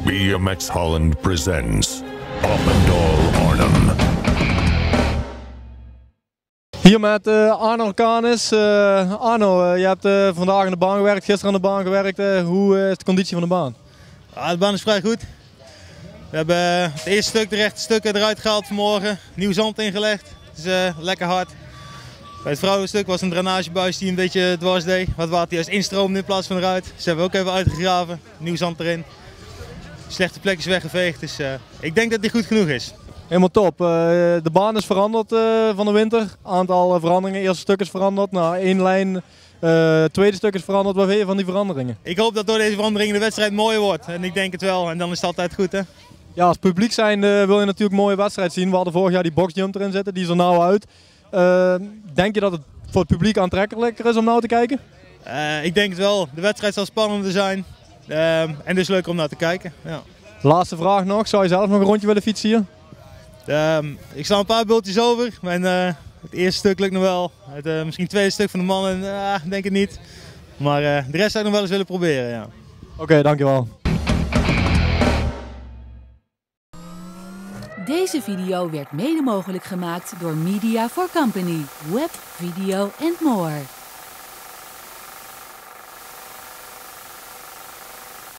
BMX Holland presents Appendal Arnhem. Hier met Arno Canis. Arno, je hebt vandaag aan de baan gewerkt, gisteren aan de baan gewerkt. Hoe is de conditie van de baan? Ja, de baan is vrij goed. We hebben het eerste stuk, de rechte stukken eruit gehaald vanmorgen. Nieuw zand ingelegd. Het is lekker hard. Bij het vrouwenstuk was een drainagebuis die een beetje dwars deed. Wat water juist instroomde in plaats van eruit. Dus hebben we ook even uitgegraven. Nieuw zand erin. Slechte plek is weggeveegd. Dus ik denk dat die goed genoeg is. Helemaal top. De baan is veranderd van de winter. Aantal veranderingen. Eerste stuk is veranderd. Nou, één lijn. Tweede stuk is veranderd. Wat vind je van die veranderingen? Ik hoop dat door deze veranderingen de wedstrijd mooier wordt. En ik denk het wel. En dan is het altijd goed, hè? Ja, als publiek zijn wil je natuurlijk een mooie wedstrijd zien. We hadden vorig jaar die boxjump erin zitten. Die is er nou uit. Denk je dat het voor het publiek aantrekkelijker is om nou te kijken? Ik denk het wel. De wedstrijd zal spannender zijn. En dus leuker om naar te kijken. Ja. Laatste vraag nog. Zou je zelf nog een rondje willen fietsen hier? Ik sta een paar bultjes over. Het eerste stuk lukt nog wel. Misschien het tweede stuk van de mannen, denk ik niet. Maar de rest zou ik nog wel eens willen proberen. Ja. Oké, dankjewel. Deze video werd mede mogelijk gemaakt door Media for Company, web, video en more.